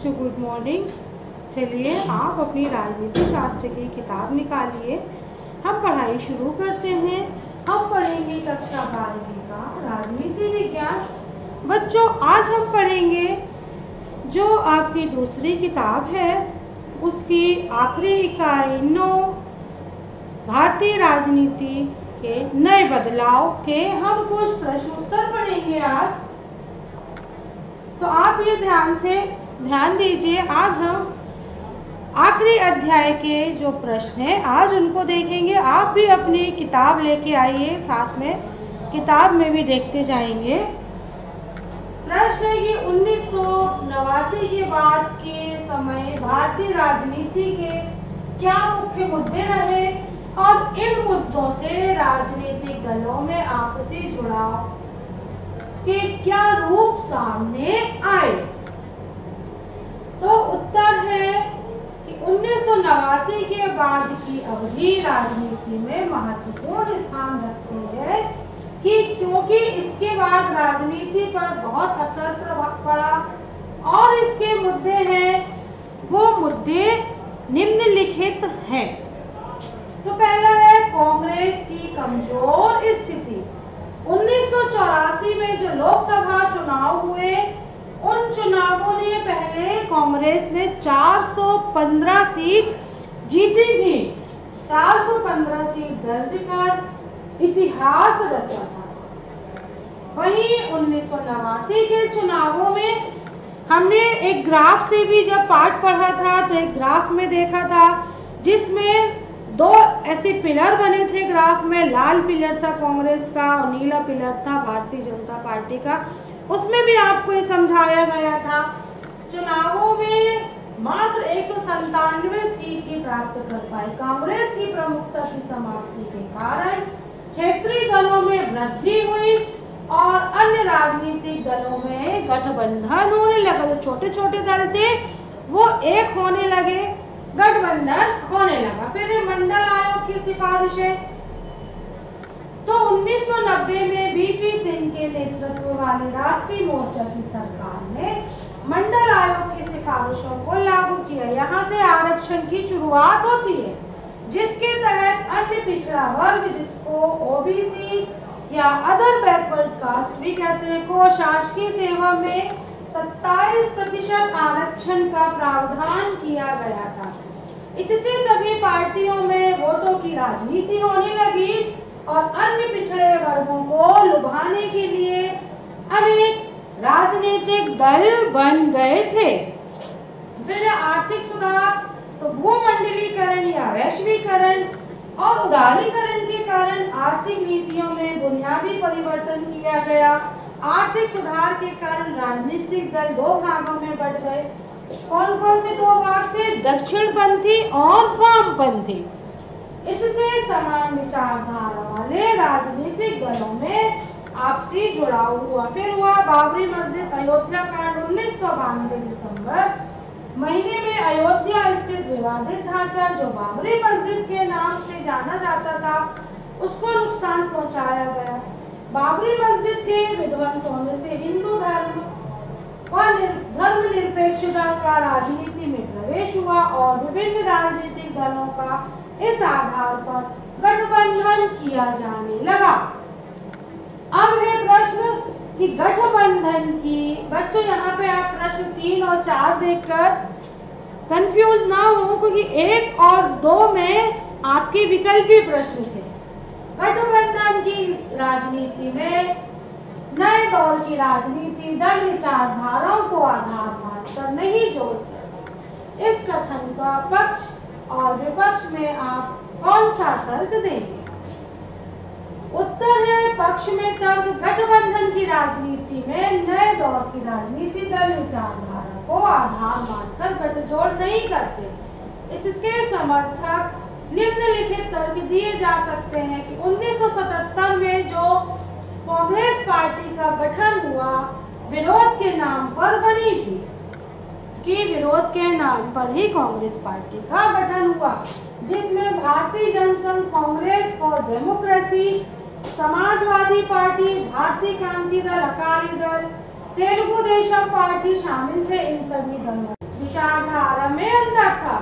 बच्चों good morning. चलिए आप अपनी राजनीति शास्त्र की किताब निकालिए, हम पढ़ाई शुरू करते हैं। हम पढ़ेंगे कक्षा 12वीं का राजनीति विज्ञान। बच्चों आज हम पढ़ेंगे जो आपकी दूसरी किताब है उसकी आखिरी इकाई 9 भारतीय राजनीति के नए बदलाव के हम कुछ प्रश्न उत्तर पढ़ेंगे आज। तो आप ये ध्यान दीजिए, आज हम आखिरी अध्याय के जो प्रश्न हैं आज उनको देखेंगे। आप भी अपनी किताब लेके आइए, साथ में किताब में भी देखते जाएंगे। प्रश्न है कि 1989 के बाद के समय भारतीय राजनीति के क्या मुख्य मुद्दे रहे और इन मुद्दों से राजनीतिक दलों में आपसी जुड़ाव के क्या रूप सामने आए। तो उत्तर है कि 1989 के बाद की अवधि राजनीति में महत्वपूर्ण स्थान रखती है कि क्योंकि इसके बाद राजनीति पर बहुत असर पड़ा और इसके मुद्दे हैं वो मुद्दे निम्नलिखित हैं। तो पहला है कांग्रेस की कमजोर स्थिति। 1984 में जो लोकसभा चुनाव हुए उन चुनावों ने पहले कांग्रेस ने 415 सीट जीती थी, 415 सीट दर्ज कर इतिहास रचा था। वहीं 1989 के चुनावों में हमने एक ग्राफ से भी जब पाठ पढ़ा था तो एक ग्राफ में देखा था जिसमें दो ऐसे पिलर बने थे। ग्राफ में लाल पिलर था कांग्रेस का और नीला पिलर था भारतीय जनता पार्टी का। उसमें भी आपको ये समझाया गया था चुनावों में मात्र 197 सीट ही प्राप्त कर पाई। कांग्रेस की प्रमुखता की समाप्ति के कारण क्षेत्रीय दलों में वृद्धि हुई और अन्य राजनीतिक दलों में गठबंधन होने लगा। जो छोटे छोटे दल थे वो एक होने लगे, गठबंधन होने लगा। फिर मंडल आयोग की सिफारिशें। तो 1990 में बीपी सिंह के नेतृत्व वाली राष्ट्रीय मोर्चा की सरकार ने मंडल आयोग की सिफारिशों को लागू किया। यहाँ से आरक्षण की शुरुआत होती है जिसके तहत अन्य पिछड़ा वर्ग, जिसको ओबीसी या अदर बैकवर्ड कास्ट भी कहते हैं, को शासकीय सेवा में 27% आरक्षण का प्रावधान किया गया था। इससे सभी पार्टियों में वोटों की राजनीति होने लगी और अन्य पिछड़े वर्गों को लुभाने के लिए अनेक राजनीतिक दल बन गए थे। फिर आर्थिक सुधार, तो भूमंडलीकरण या वैश्वीकरण और उदारीकरण के कारण आर्थिक नीतियों में बुनियादी परिवर्तन किया गया। आर्थिक सुधार के कारण राजनीतिक दल दो भागों में बंट गए। कौन कौन से दो भाग थे? दक्षिणपंथी और वामपंथी। इससे समान विचारधारा वाले राजनीतिक दलों में आपसी जुड़ाव हुआ। फिर हुआ बाबरी मस्जिद अयोध्या कांड। 1992 दिसंबर महीने में अयोध्या स्थित विवादित ढांचा जो बाबरी मस्जिद के नाम से जाना जाता था उसको नुकसान पहुंचाया गया। बाबरी मस्जिद के विध्वंस होने से हिंदू धर्म और धर्मनिरपेक्षता का राजनीति में प्रवेश हुआ और विभिन्न राजनीतिक दलों का इस आधार पर गठबंधन किया जाने लगा। अब है प्रश्न कि गठबंधन की, बच्चों यहाँ पे आप प्रश्न 3 और 4 देखकर कंफ्यूज ना हो क्योंकि 1 और 2 में आपके विकल्पी प्रश्न थे। गठबंधन की इस राजनीति में नए दौर की राजनीति दल विचारधाराओं को आधार मानकर नहीं जोड़ती। इस कथन का पक्ष और विपक्ष में आप कौन सा तर्क देंगे? उत्तर है पक्ष में तर्क। गठबंधन की राजनीति में नए दौर की राजनीति दल विचारधारा को आधार मानकर गठजोड़ नहीं करते। इसके समर्थक निम्नलिखित तर्क दिए जा सकते हैं कि 1977 में जो कांग्रेस पार्टी का गठन हुआ विरोध के नाम पर बनी थी, कि विरोध के नाम पर ही कांग्रेस पार्टी का गठन हुआ, जिसमें Bharatiya Jana Sangh, Congress for Democracy, Samajwadi Party, Bharatiya Kranti दल, अकाली दल, तेलुगु देशम पार्टी शामिल थे। इन सभी दलों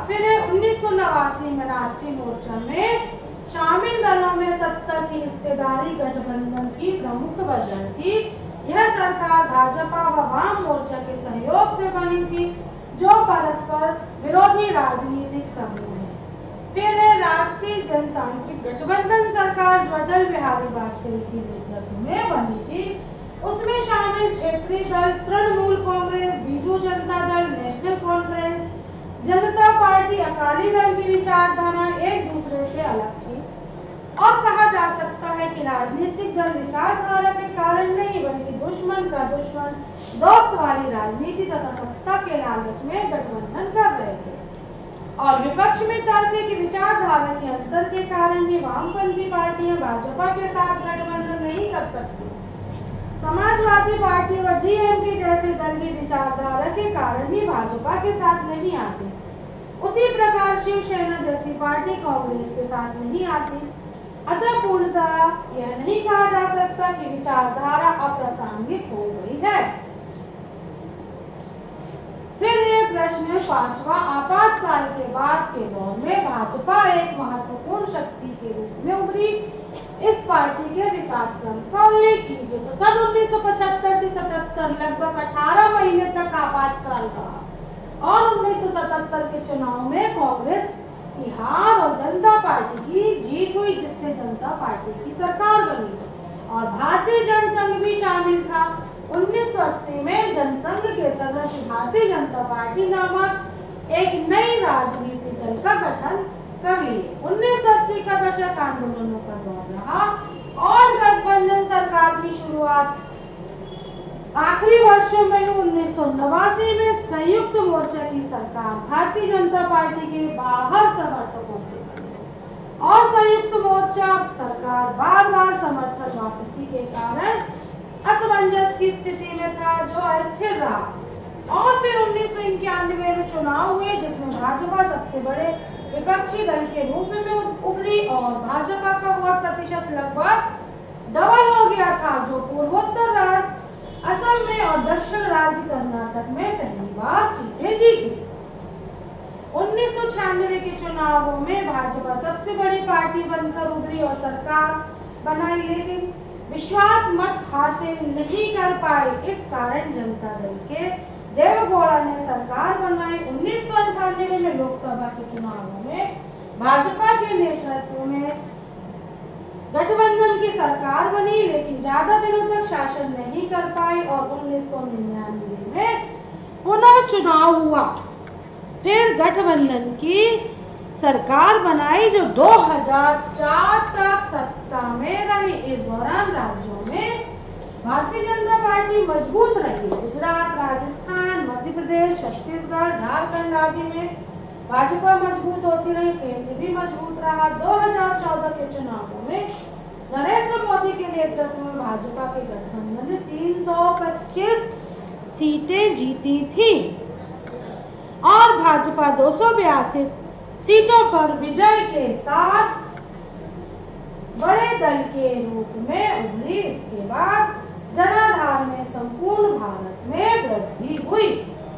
फिर 1989 में राष्ट्रीय मोर्चा में शामिल दलों में सत्ता की हिस्सेदारी गठबंधन की प्रमुख वजह थी। यह सरकार भाजपा व वाम मोर्चा के सहयोग से बनी थी, जो परस्पर विरोधी राजनीतिक समूह है। फिर है राष्ट्रीय जनतांत्रिक गठबंधन सरकार, जो अटल बिहारी वाजपेयी के नेतृत्व में बनी थी। उसमें शामिल क्षेत्रीय दल Trinamool Congress, Biju Janata Dal, National Conference, Janata Party, Akali Dal की विचारधारा एक दूसरे से अलग थी। और कहा जा सकता है कि राजनीतिक दल विचारधारा के कारण नहीं, बल्कि दुश्मन का दुश्मन दोस्त वाली राजनीति तथा सत्ता के लालच में गठबंधन कर रहे थे। और विपक्ष में तर्क है कि विचारधारा के अंतर के कारण ही वामपंथी पार्टियां भाजपा के साथ गठबंधन नहीं कर सकती। समाजवादी पार्टी व डीएमके जैसे दल की विचारधारा के कारण ही भाजपा के साथ नहीं आते। उसी प्रकार शिवसेना जैसी पार्टी कांग्रेस के साथ नहीं आती। अतः पूर्णतः यह नहीं कहा जा सकता कि विचारधारा अप्रासंगिक हो गई है। फिर ये प्रश्न पांचवा, आपातकाल के बाद के दौर में भाजपा एक महत्वपूर्ण शक्ति के रूप में उभरी। इस पार्टी के विकास क्रम का उल्लेख कीजिए। तो सन 1975 से 77 लगभग 18 महीने तक आपातकाल रहा और 1977 के चुनाव में कांग्रेस की हार और जनता पार्टी की जीत हुई, जिससे जनता पार्टी की सरकार बनी और भारतीय जनसंघ भी शामिल था। 1980 में जनसंघ के सदस्य भारतीय जनता पार्टी नामक एक नई राजनीतिक दल का गठन कर लिए। 1980 का दशक आंदोलनों का दौर रहा और गठबंधन सरकार की शुरुआत आखिरी वर्षों में 1989 में संयुक्त मोर्चा की सरकार भारतीय जनता पार्टी के बाहर समर्थकों से बनी और संयुक्त मोर्चा सरकार बार बार समर्थक वापसी के कारण असमंजस की स्थिति में था, जो अस्थिर रहा। और फिर 1991 में चुनाव हुए, जिसमें भाजपा सबसे बड़े विपक्षी दल के रूप में उभरी और भाजपा का वोट प्रतिशत लगभग डबल हो गया था, जो पूर्वोत्तर राज्य असम में और दक्षिण राज्य कर्नाटक में पहली बार सीटें जीती। 1996 के चुनावों में भाजपा सबसे बड़ी पार्टी बनकर उभरी और सरकार बनाई, लेकिन विश्वास मत हासिल नहीं कर पाई। इस कारण जनता दल के देवेगौड़ा ने सरकार बनाई। 1998 में लोकसभा के चुनावों में भाजपा के नेतृत्व में गठबंधन की सरकार बनी, लेकिन ज्यादा दिनों तक शासन नहीं कर पाई और 1999 में पुनः चुनाव हुआ। फिर गठबंधन की सरकार बनाई, जो 2004 तक सत्ता में रही। इस दौरान राज्यों में भारतीय जनता पार्टी मजबूत रही। गुजरात, राजस्थान, मध्य प्रदेश, छत्तीसगढ़, झारखंड आदि में भाजपा मजबूत होती रही, केंद्र भी मजबूत रहा। 2014 के चुनावों में नरेंद्र मोदी के नेतृत्व में भाजपा के गठबंधन ने 325 सीटें जीती थी और भाजपा 282 सीटों पर विजय के साथ बड़े दल के रूप में उभरी। इसके बाद जनाधार में संपूर्ण भारत में वृद्धि हुई।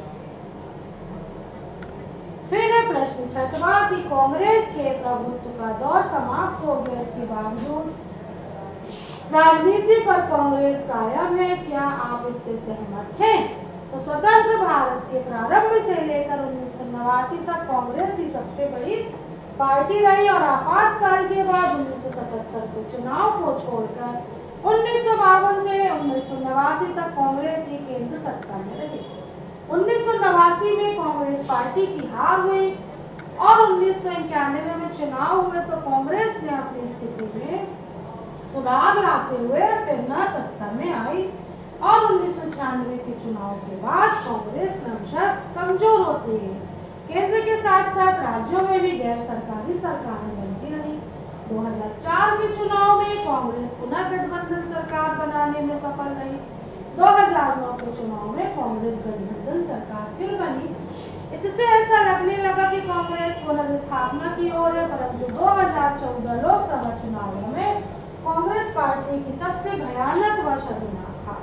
फिर प्रश्न छठवां कि कांग्रेस के प्रभुत्व का दौर समाप्त हो गया, इसके बावजूद राजनीति पर कांग्रेस कायम है, क्या आप इससे सहमत हैं? तो स्वतंत्र भारत के प्रारंभ से लेकर 1989 तक कांग्रेस ही सबसे बड़ी पार्टी रही और आपातकाल के बाद 1977 के चुनाव को छोड़कर 1952 से 1989 तक कांग्रेस ही केंद्र सत्ता में रही। 1989 में कांग्रेस पार्टी की हार हुई और 1991 में चुनाव हुए तो कांग्रेस ने अपनी स्थिति में सुधार लाते हुए फिर न सत्ता में आई और 1996 के चुनाव के बाद कांग्रेस क्रमशः कमजोर होती है। केंद्र के साथ साथ राज्यों में भी गैर सरकारी सरकारें बनती रही। 2004 के चुनाव में कांग्रेस पुनः गठबंधन सरकार बनाने में सफल रही। 2009 के चुनाव में कांग्रेस गठबंधन सरकार फिर बनी। इससे ऐसा लगने लगा कि कांग्रेस पुनर्स्थापना की ओर है, परंतु 2014 लोकसभा चुनावों में कांग्रेस पार्टी की सबसे भयानक वर्ष अभिनाश था।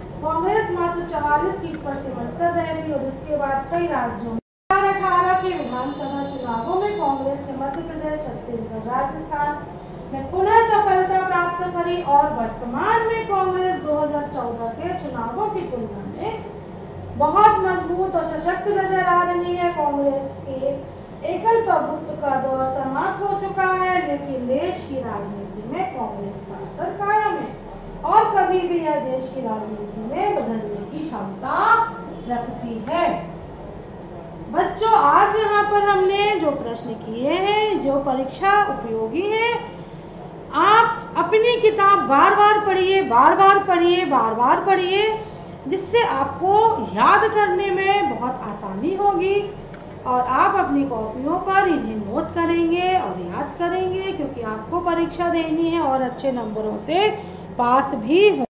कांग्रेस मात्र 44 सीट पर सिमट कर रह गई और इसके बाद कई राज्यों में 2018 के विधानसभा चुनावों में कांग्रेस ने मध्य प्रदेश, छत्तीसगढ़, राजस्थान में पुनः सफलता प्राप्त करी और वर्तमान में कांग्रेस 2014 के चुनावों की तुलना में बहुत मजबूत और सशक्त नजर आ रही है। कांग्रेस के एकल प्रभुत्व का दौर समाप्त हो चुका है, लेकिन देश की राजनीति में कांग्रेस का असर कायम है और कभी भी यह देश की राजनीति में बदलने की क्षमता रखती है। बच्चों, आज यहाँ पर हमने जो प्रश्न किए हैं, जो परीक्षा उपयोगी है, आप अपनी किताब बार बार पढ़िए, बार बार पढ़िए, जिससे आपको याद करने में बहुत आसानी होगी और आप अपनी कॉपियों पर इन्हें नोट करेंगे और याद करेंगे, क्योंकि आपको परीक्षा देनी है और अच्छे नंबरों से पास भी हो।